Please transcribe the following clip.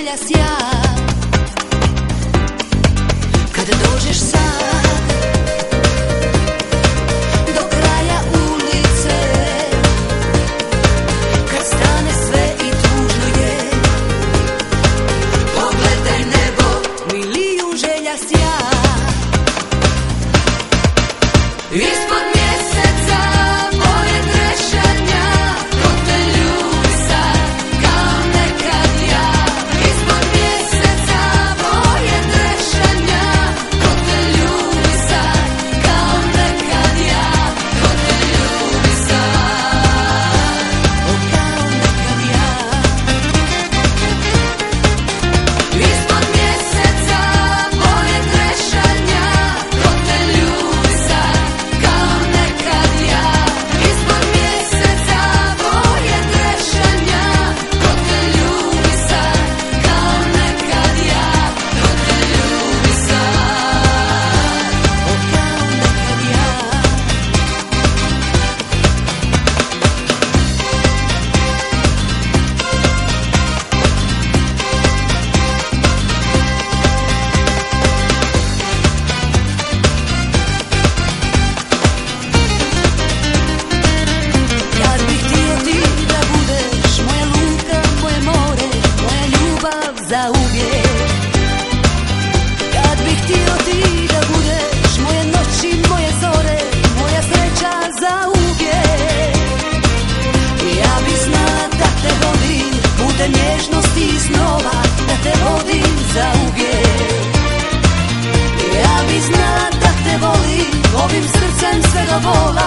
želja sja. Kad dođeš sad do kraja ulice, kad stane sve i tužno je, pogledaj nebo, milijun želja sja. Ispod mjeseca moje grešanja, ko te ljubi sad kao nekad ja. Ispod mjeseca moje grešanja, ko te ljubi sad kao nekad ja. Ko te ljubi sad, kao nekad ja. Ispod mjeseca moje grešanja, ko te ljubi sad kao nekad ja. Ispod mjeseca moje grešanja, ko te ljubi sad kao nekad ja. Ko te ljubi sad, kao nekad ja. Kad bih htio ti da budeš moja luka, moje more, moja ljubav za uvijek. Kad bih htio ti da budeš moje noći, moje zore, moja sreća za uvijek. Ja bih znala da te volim putem nježnosti i snova, da te volim za uvijek. Ja bih znala da te volim ovim srcem sve do bola,